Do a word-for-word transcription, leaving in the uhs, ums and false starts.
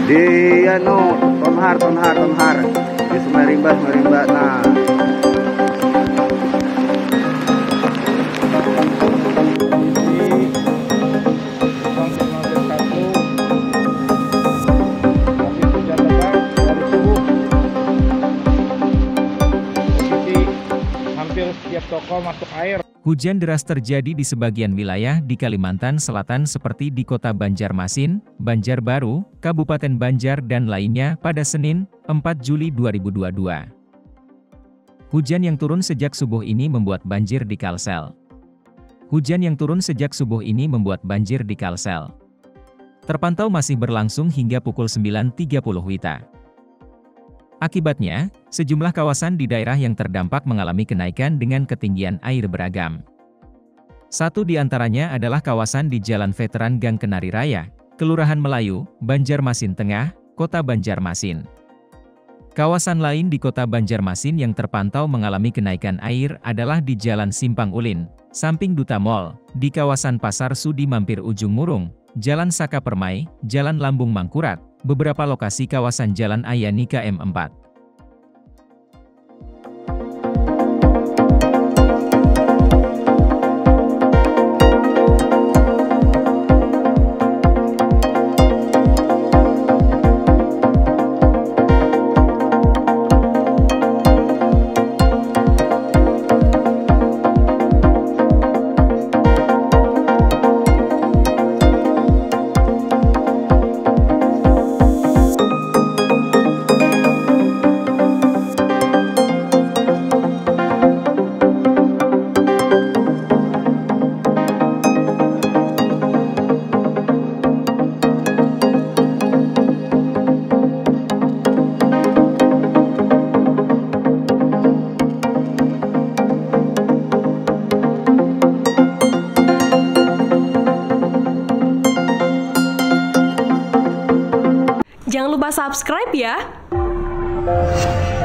di anu Tonhar Tonhar Tonhar di Semarimba Semarimba. Nah setiap toko masuk air. Hujan deras terjadi di sebagian wilayah di Kalimantan Selatan seperti di Kota Banjarmasin, Banjarbaru, Kabupaten Banjar dan lainnya pada Senin, empat Juli dua ribu dua puluh dua. Hujan yang turun sejak subuh ini membuat banjir di Kalsel. Hujan yang turun sejak subuh ini membuat banjir di Kalsel. Terpantau masih berlangsung hingga pukul sembilan tiga puluh W I B. Akibatnya, sejumlah kawasan di daerah yang terdampak mengalami kenaikan dengan ketinggian air beragam. Satu di antaranya adalah kawasan di Jalan Veteran Gang Kenari Raya, Kelurahan Melayu, Banjarmasin Tengah, Kota Banjarmasin. Kawasan lain di Kota Banjarmasin yang terpantau mengalami kenaikan air adalah di Jalan Simpang Ulin, samping Duta Mall, di kawasan Pasar Sudi Mampir Ujung Murung, Jalan Saka Permai, Jalan Lambung Mangkurat, beberapa lokasi kawasan Jalan Ayani K M empat. Jangan lupa subscribe ya.